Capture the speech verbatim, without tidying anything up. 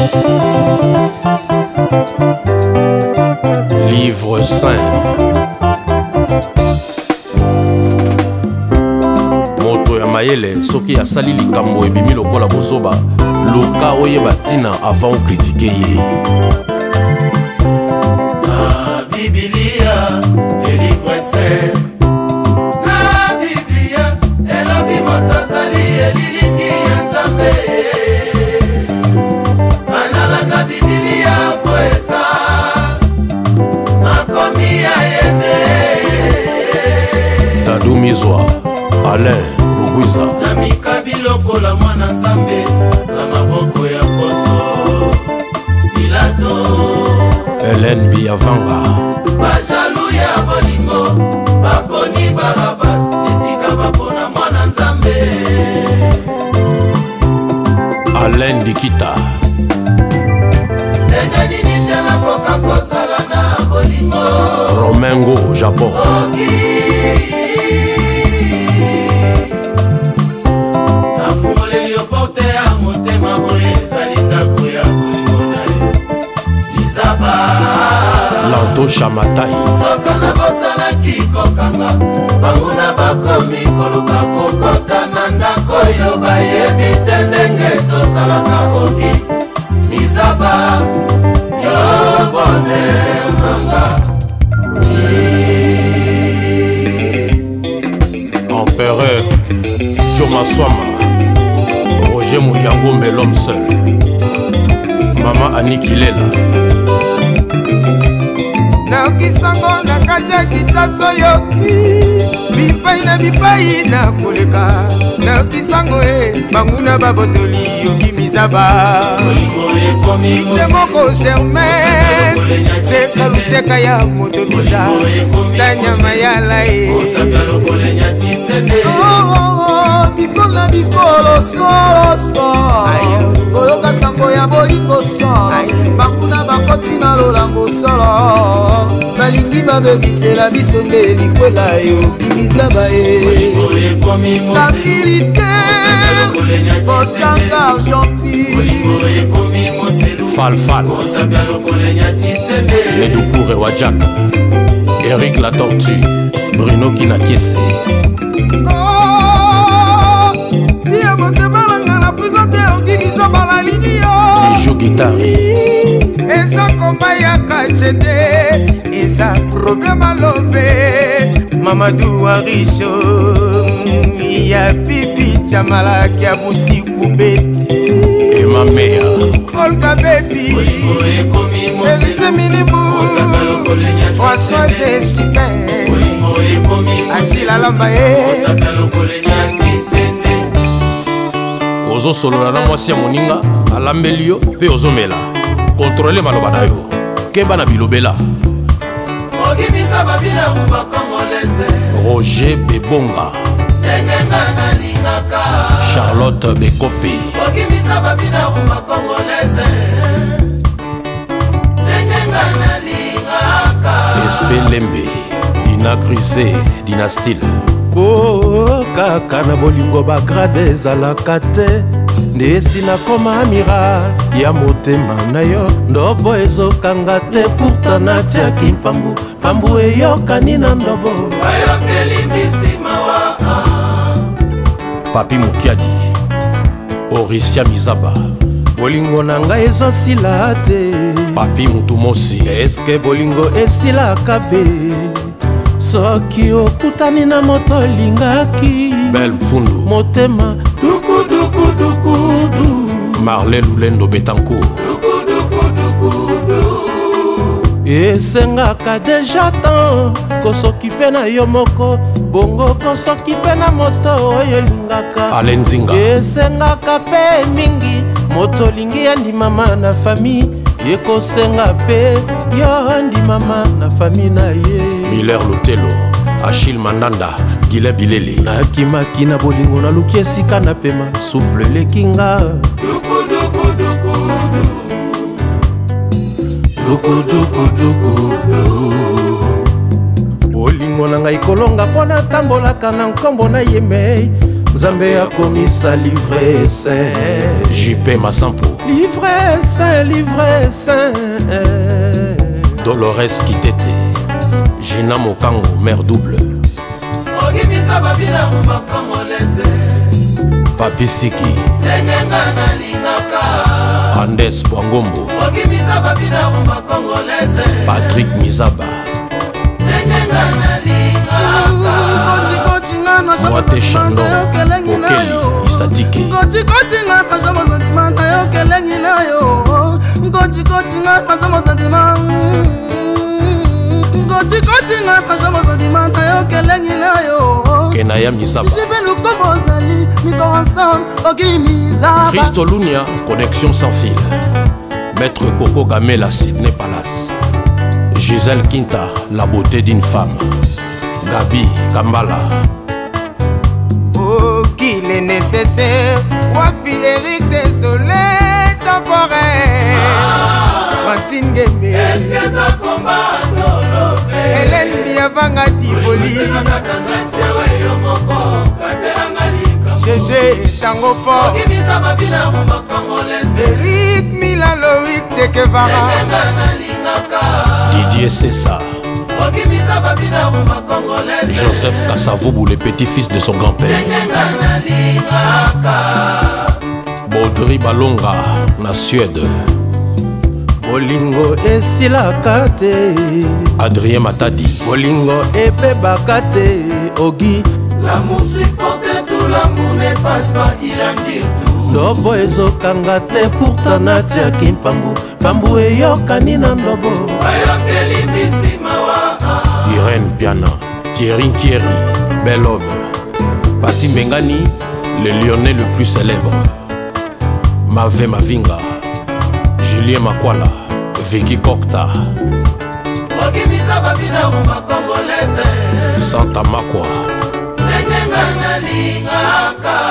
Livre saint. Moto ya mayele soki asali likambo ebimi lokola bozoba luka oyeba tina avant critiquer ye. Na Biblia et livre saint. Na Biblia elobi moto azali elilingi ya Nzambe. Analanda Biblia poesa makomi ya yeme. Tadumizwa Alain Lugwiza. Na mikabilo la mwana Nzambe na maboko ya poso Pilato. Hélène Biavanga. Bajalu ya bolingo baponi Barabas esika bapona mwana Nzambe. Alain Dikita. Ndenge nini tena koka kozala na bolingo. Romengo Japon. Nafungoleli oporte ya motema boye ezali ndako ya bolingo na yo Lizaba. Lanto Chamatai. Toka na bosalaki kokanga banguna bakomi koluka kokota na ndako yo bayebi te ndenge tosalaka boki Lizaba yo bone manga. Empereur Joma Swama. Roger Mouyangombe l'homme seul. Maman Annie Kilela. Naokisango na kati ya Kinshasa yoki bipai na bipai na koleka. Naokisango e banguna babotoli yoki mizaba. Ite moko Germain seka luseka ya moto bisa tanya mayala e. Oh oh oh bikola bikolo solo solo oyoka sango ya boliko solo banguna bakoti na lolango solo balingi babebisela biso nde likwela yo bimizaba e. Sabilité Bosanga Argent-Pi Falfal Edoukoure Wadjak Eric La Tortue Bruno Kinakiese. Tia motemalanga na présente ordinisa balalini yo Bijou Guitari. Eza komba ya kachete eza problème à love Mamadou Arisho ya pipi chamalaki ya busiku beti Emma Mea Olga baby Elite Minibu Françoise Chipin Achille Lamba e Ozo solola na mwasi ya moninga alambeli yo pe ozomela kontrole maloba na yo keba na bilobela. Roger Bebonga Charlotte Bekope Espé Lembe Dina Grisé Dina Style. Oh kaka na bolingo bagrade ezalaka te nde esina koma amiral ya motema na yo ndobo ezokanga te pourta natiaki mpambu pambu eyokani na ndobo bayokeli misima wa Papi Mukiadi Orisia Mizaba. bolingo na ngai ezosila te Papi Mutumosi. eske bolingo esilaka be soki okutani na moto olingaki Belle Mfundu motema dukudukudukudu Marley Lulendo Betancourt. esengaka deja tan kosokipe na yo moko bongo kosokipe na moto oyo elingaka Alain Zinga. esengaka pe mingi moto olingi andimama na fami yekosenga pe yo andimama na fami na ye. Miller Lotelo Achille Mandanda Gile Bilele. nakimaki na bolingo naluki esika na pema souffle lekinga bolingo na ngai kolonga mpo natambolaka na nkombo na yeme Nzambe akomisa livre saint J P Massampo livre saint livre saint Dolores Kitete Gina Mokango mère double Ogimiza babina rumba congolaise Papi Siki Lengenga na lingaka Andes Bwangombo Ogimiza babina rumba congolaise Patrick Mizaba Lengenga na lingaka Mwate Chandon Okeli Isadike Koti koti nga pajomo zodima na yo kelengi na yo Koti koti nga pajomo zodima Koti koti nga pajomo zodima na yo kelengi na yo Kenaya Mizaba Jibe lukombo zali mito ensemble Oki Mizaba Christo Lunia Connexion sans fil Maître Coco Gamela Sydney Palace Gisèle Quinta La beauté d'une femme Gabi Kambala Oh qu'il est nécessaire Wapi Eric désolé temporaire Francine Gembe Est-ce que ça combat Tolove Hélène Biavanga Tivoli Gégé Tango Fort Ogimiza babina rumba congolaise Eric Mila Loïc Che Guevara Lengenga na lingaka Didier Cessa Ogimiza babina rumba congolaise Joseph Kassavoubou, le petit-fils de son grand-père Lengenga na lingaka Baudry Balonga, na Suède bolingo esilaka te Adrien Matadi bolingo ebebaka te Ogi L'amour supporte tout, l'amour ne passe pas, il en dit tout ndobo ezokanga te pourtant natiaki mpambu mpambu eyokani na ndobo bayokeli bisimawa Irène Piana Thierry Thierry Bel homme Pati Mbengani le lyonnais le plus célèbre Mavé Mavinga Julien Makwala Vicky Kokta Ogimiza babina rumba congolaise Santa Makwa Lengenga na lingaka